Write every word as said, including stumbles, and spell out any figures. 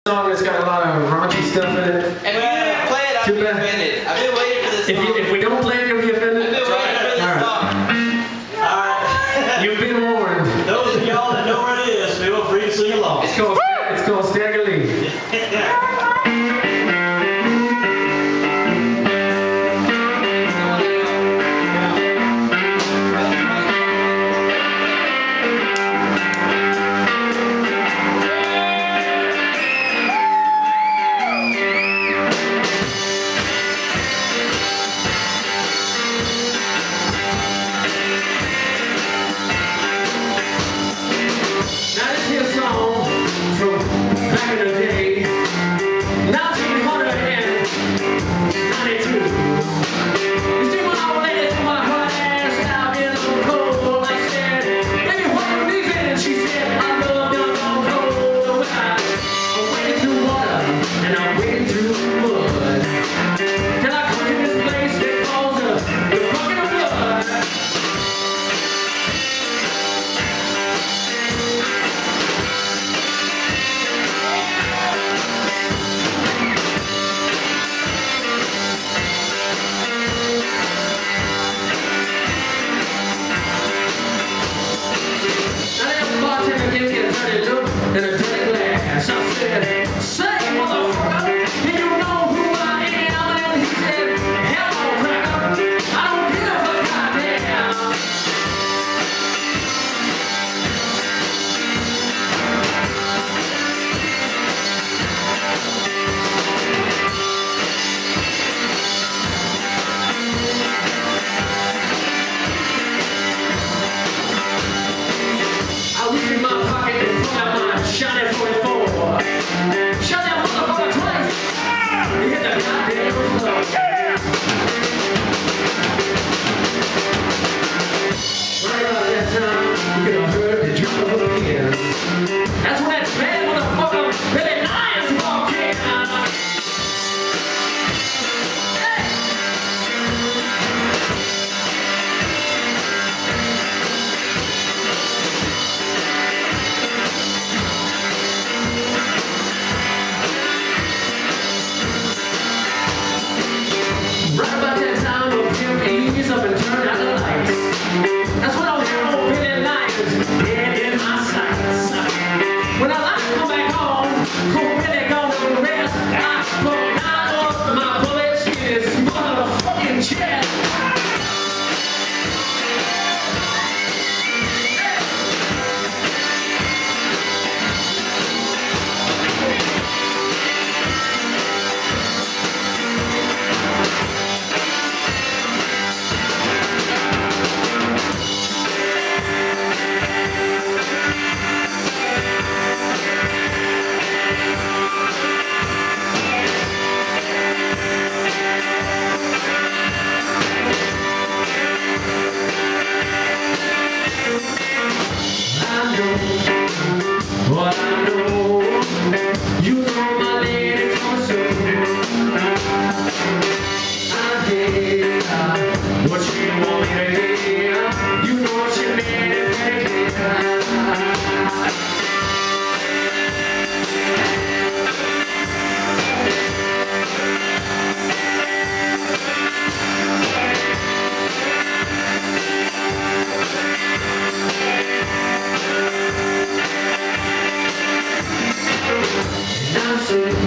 song that's got a lot of raunchy stuff in it. If you didn't play it, I'd be offended. I've been waiting for this if song. You, if we don't play it, you'll be offended? I've been waiting for this All song. right. Alright. You've been warned. Those of y'all that know where it is, feel free to sing along. It's called, it's called Stagger Lee. Back in the day, nineteen ninety-two. You see, when I was ladies from my hot ass out in the cold, I said, baby, what are you leaving? And she said, I love you on cold. I'm wading through water and I'm wading through mud. Can I come to this place that calls the, the bucket of blood? In a dirty glass, I said, say, motherfucker, do you know who I am? And he said, hell no, cracker, I don't give a goddamn. I reached in my pocket and pulled out my shiny forty-four. Shot that motherfucker twice. He hit the goddamn floor. Right about that time, you could have heard the drop of a pin. That's when that bad motherfucker Billy Lyons walked in. Right about that time, a pimp eased up and turned out the lights. That's when I was hearing old Billy Lyons dead in my sights. When I like to come back home, old Billy gone to the rest. I pulled out of my bullets in his motherfucking chest. What I know, you know my lady from soon. I did what she want me to hear. You know she made it very clear. I'm so